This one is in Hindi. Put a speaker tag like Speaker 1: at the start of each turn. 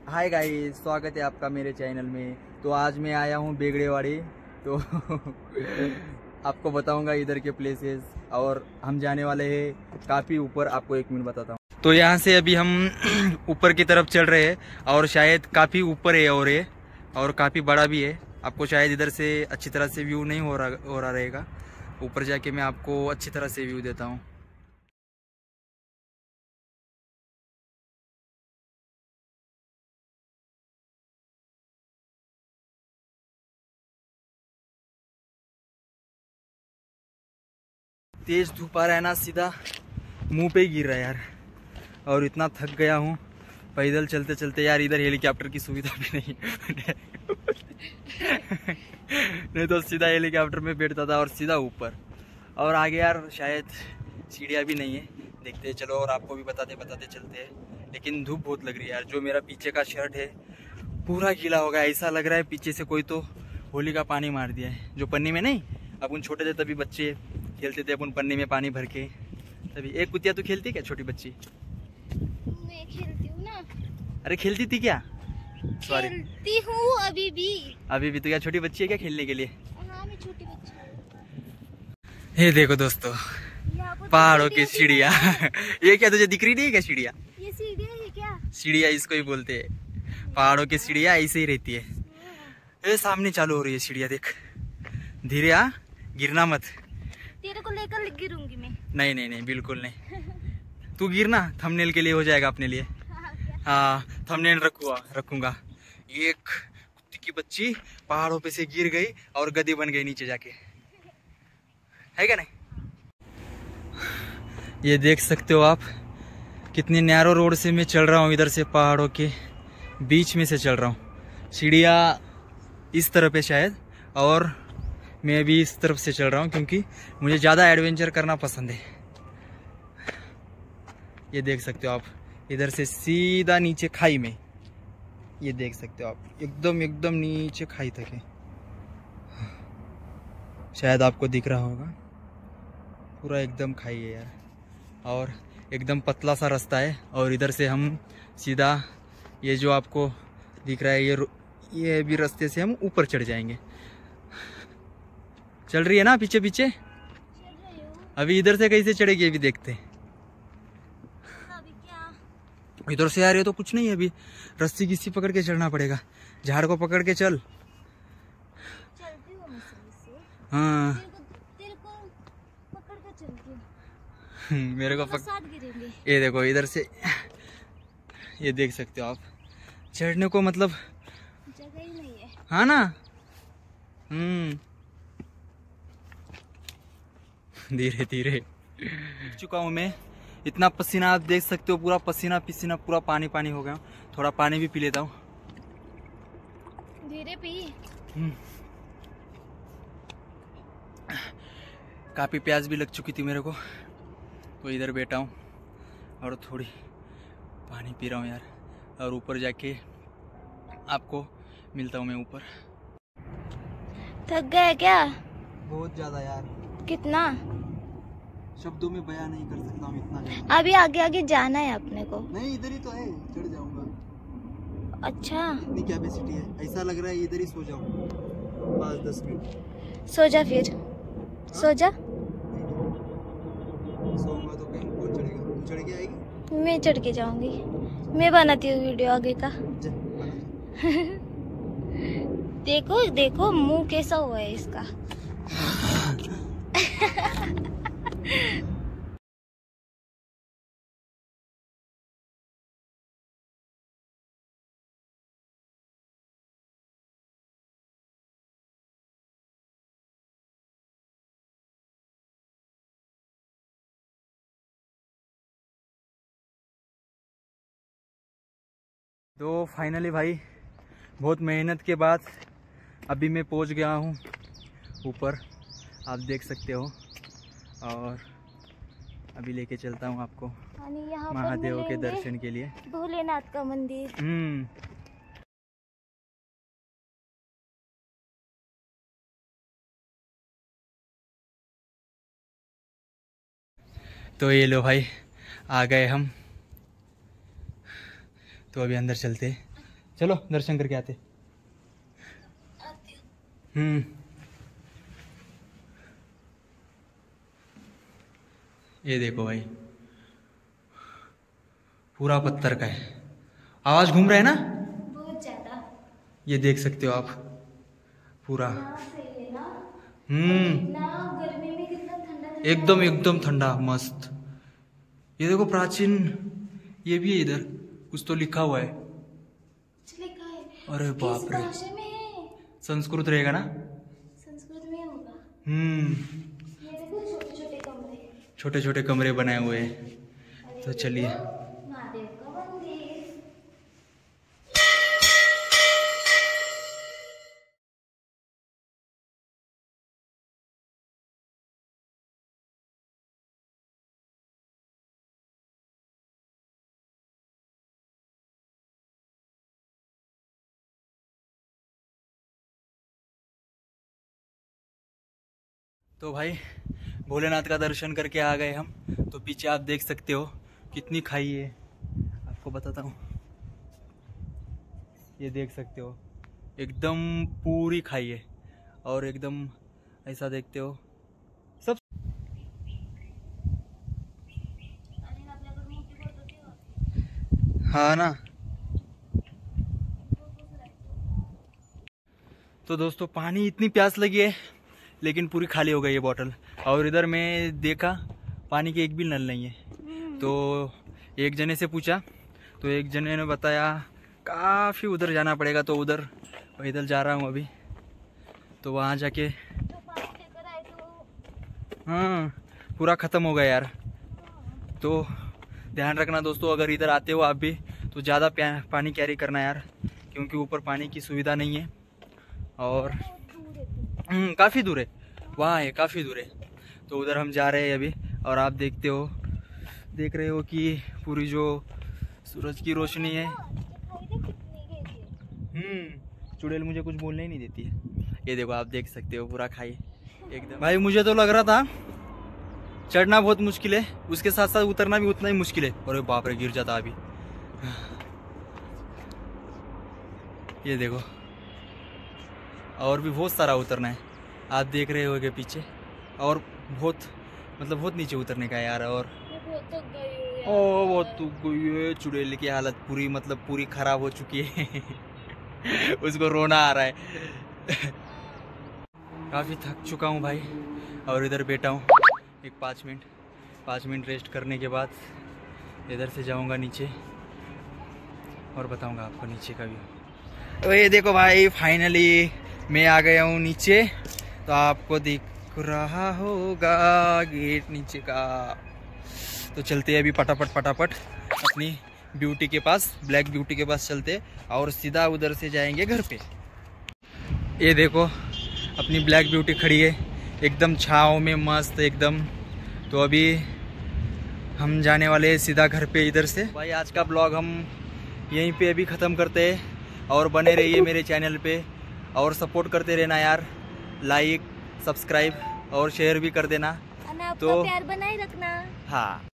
Speaker 1: हाय गाइस, स्वागत है आपका मेरे चैनल में। तो आज मैं आया हूँ बेगड़ेवाड़ी। तो आपको बताऊंगा इधर के प्लेसेस, और हम जाने वाले हैं काफ़ी ऊपर। आपको एक मिनट बताता हूँ। तो यहाँ से अभी हम ऊपर की तरफ चल रहे हैं, और शायद काफ़ी ऊपर है और काफ़ी बड़ा भी है। आपको शायद इधर से अच्छी तरह से व्यू नहीं हो रहा रहेगा। ऊपर जाके मैं आपको अच्छी तरह से व्यू देता हूँ। तेज धूप आ रहा है ना, सीधा मुंह पे ही गिर रहा है यार। और इतना थक गया हूँ पैदल चलते चलते यार। इधर हेलीकॉप्टर की सुविधा भी नहीं नहीं तो सीधा हेलीकॉप्टर में बैठता था और सीधा ऊपर। और आगे यार शायद सीढ़ियाँ भी नहीं है, देखते हैं चलो। और आपको भी बताते बताते चलते हैं। लेकिन धूप बहुत लग रही है यार। जो मेरा पीछे का शर्ट है पूरा गीला हो गया, ऐसा लग रहा है पीछे से कोई तो होली का पानी मार दिया है। जो पन्नी में नहीं, अपन छोटे थे तभी बच्चे खेलते थे अपन पन्नी में पानी भर के। तभी एक कुतिया तो खेलती क्या छोटी बच्ची?
Speaker 2: मैं खेलती हूँ ना।
Speaker 1: अरे खेलती थी क्या?
Speaker 2: खेलती हूँ अभी भी।
Speaker 1: अभी भी तो क्या छोटी बच्ची है क्या खेलने के लिए?
Speaker 2: हाँ, मैं छोटी बच्ची हूँ।
Speaker 1: ये देखो दोस्तों, पहाड़ों की सीढ़ियाँ ये क्या तुझे दिख रही नहीं है क्या सीढ़ियाँ?
Speaker 2: ये सीढ़ियाँ है क्या?
Speaker 1: सीढ़ियाँ इसको ही बोलते हैं। पहाड़ों की सीढ़ियाँ ऐसे ही रहती है। ये सामने चालू हो रही है सीढ़ियाँ, देख। धीरे आ, गिरना मत।
Speaker 2: तेरे को लेकर गिरूंगी मैं।
Speaker 1: नहीं नहीं नहीं, बिल्कुल नहीं। तू गिरना थंबनेल के लिए हो जाएगा अपने लिए। हाँ, थंबनेल रखूंगा। एक कुत्ते की बच्ची पहाड़ों पे से गिर गई और गधी बन गई नीचे जाके, है क्या नहीं? ये देख सकते हो आप, कितनी नैरो रोड से मैं चल रहा हूँ। इधर से पहाड़ों के बीच में से चल रहा हूँ। सीढ़ियाँ इस तरफ है शायद, और मैं भी इस तरफ से चल रहा हूँ क्योंकि मुझे ज़्यादा एडवेंचर करना पसंद है। ये देख सकते हो आप, इधर से सीधा नीचे खाई में। ये देख सकते हो आप, एकदम एकदम नीचे खाई तक है। शायद आपको दिख रहा होगा, पूरा एकदम खाई है यार। और एकदम पतला सा रास्ता है, और इधर से हम सीधा ये जो आपको दिख रहा है ये भी रास्ते से हम ऊपर चढ़ जाएंगे। चल रही है ना पीछे पीछे? अभी इधर से कैसे चढ़ेगी अभी देखते हैं। इधर से आ रही है तो कुछ नहीं है, अभी रस्सी किसी पकड़ के चढ़ना पड़ेगा। झाड़ को पकड़ के चल।
Speaker 2: चलती हूँ मैं से।
Speaker 1: हाँ,
Speaker 2: तेरे को पकड़ के चलती हूँ।
Speaker 1: मेरे को
Speaker 2: साथ गिरेंगे।
Speaker 1: ये देखो इधर से, ये देख सकते हो आप, चढ़ने को मतलब
Speaker 2: जगह ही नहीं है।
Speaker 1: हाँ ना। धीरे धीरे चुका हूँ मैं। इतना पसीना आप देख सकते हो, पूरा पसीना पसीना, पूरा पानी पानी हो गया। थोड़ा पानी भी पी लेता हूँ।
Speaker 2: धीरे पी।
Speaker 1: काफ़ी प्यास भी लग चुकी थी मेरे को, तो इधर बैठा हूँ और थोड़ी पानी पी रहा हूँ यार। और ऊपर जाके आपको मिलता हूँ मैं ऊपर।
Speaker 2: थक गए क्या?
Speaker 1: बहुत ज़्यादा यार।
Speaker 2: कितना?
Speaker 1: शब्दों में बयान नहीं कर सकता हूँ इतना ज़्यादा।
Speaker 2: अभी आगे आगे जाना है अपने को।
Speaker 1: नहीं, इधर ही तो है, चढ़ जाऊंगा।
Speaker 2: अच्छा,
Speaker 1: इतनी कैपेसिटी है, ऐसा लग रहा है इधर ही सो जाऊं 5-10 मिनट।
Speaker 2: सो जा फिर। सो जा।
Speaker 1: सोऊंगा तो कहीं कौन चढ़ेगा? तू चढ़ के आएगी?
Speaker 2: मैं चढ़ के जाऊंगी। मैं बनाती हूँ वीडियो आगे का। देखो देखो मुंह कैसा हुआ है इसका।
Speaker 1: तो फाइनली भाई, बहुत मेहनत के बाद अभी मैं पहुंच गया हूं ऊपर, आप देख सकते हो। और अभी लेके चलता हूं आपको महादेव के दर्शन के लिए।
Speaker 2: भोलेनाथ का मंदिर।
Speaker 1: तो ये लो भाई, आ गए हम। तो अभी अंदर चलते, चलो दर्शन करके आते। ये देखो भाई, पूरा पत्थर का है। आवाज घूम रहा है ना
Speaker 2: बहुत ज्यादा।
Speaker 1: ये देख सकते हो आप पूरा।
Speaker 2: यहाँ से है ना,
Speaker 1: हम्म,
Speaker 2: ना गर्मी में कितना ठंडा
Speaker 1: एकदम एकदम ठंडा मस्त। ये देखो प्राचीन, ये भी है इधर, कुछ तो लिखा हुआ है।
Speaker 2: कुछ लिखा है।
Speaker 1: अरे बाप
Speaker 2: किस
Speaker 1: रे,
Speaker 2: भाषा में है?
Speaker 1: संस्कृत रहेगा ना।
Speaker 2: संस्कृत में होगा।
Speaker 1: हम्म,
Speaker 2: ये देखो छोटे छोटे कमरे।
Speaker 1: छोटे छोटे कमरे बनाए हुए हैं।
Speaker 2: अरे
Speaker 1: तो चलिए,
Speaker 2: देखो, महादेव का मंदिर।
Speaker 1: तो भाई भोलेनाथ का दर्शन करके आ गए हम। तो पीछे आप देख सकते हो कितनी खाई है, आपको बताता हूँ। ये देख सकते हो एकदम पूरी खाई है, और एकदम ऐसा देखते हो सब।
Speaker 2: आणि आपल्याकडे मोठी बोट होती बघ.
Speaker 1: हाँ ना। तो दोस्तों पानी इतनी प्यास लगी है, लेकिन पूरी खाली हो गई है बॉटल। और इधर मैं देखा पानी की एक भी नल नहीं है। तो एक जने से पूछा, तो एक जने ने बताया काफ़ी उधर जाना पड़ेगा। तो उधर इधर जा रहा हूँ अभी, तो वहाँ जाके
Speaker 2: तो पानी लेकर आए तो
Speaker 1: हाँ पूरा ख़त्म हो गया यार। तो ध्यान रखना दोस्तों, अगर इधर आते हो आप भी तो ज़्यादा पानी कैरी करना यार, क्योंकि ऊपर पानी की सुविधा नहीं है। और
Speaker 2: दूर है तो.
Speaker 1: काफ़ी दूर है, वहाँ है काफ़ी दूर है। तो उधर हम जा रहे हैं अभी। और आप देख रहे हो कि पूरी जो सूरज की रोशनी है। चुड़ैल मुझे कुछ बोलने ही नहीं देती है। ये देखो आप देख सकते हो पूरा खाई एकदम। भाई मुझे तो लग रहा था चढ़ना बहुत मुश्किल है, उसके साथ साथ उतरना भी उतना ही मुश्किल है। अरे बाप रे, गिर जाता अभी। ये देखो, और भी बहुत सारा उतरना है, आप देख रहे होगे पीछे। और बहुत नीचे उतरने का है यार। और
Speaker 2: मैं बहुत थक गई हूँ यार.
Speaker 1: ओ वो तो ये चुड़ैल की हालत पूरी खराब हो चुकी है। उसको रोना आ रहा है। काफ़ी थक चुका हूँ भाई, और इधर बैठा हूँ एक 5 मिनट रेस्ट करने के बाद इधर से जाऊँगा नीचे, और बताऊँगा आपको नीचे का व्यू। तो ये देखो भाई, फाइनली मैं आ गया हूँ नीचे। तो आपको दिख रहा होगा गेट नीचे का। तो चलते हैं अभी फटाफट अपनी ब्यूटी के पास, ब्लैक ब्यूटी के पास चलते, और सीधा उधर से जाएंगे घर पे। ये देखो अपनी ब्लैक ब्यूटी खड़ी है एकदम छाँव में मस्त एकदम। तो अभी हम जाने वाले हैं सीधा घर पे इधर से। भाई आज का ब्लॉग हम यहीं पे अभी ख़त्म करते हैं, और बने रहिए मेरे चैनल पे, और सपोर्ट करते रहना यार। लाइक, सब्सक्राइब और शेयर भी कर देना।
Speaker 2: आणि आपका
Speaker 1: तो
Speaker 2: प्यार बनाए रखना.
Speaker 1: हाँ,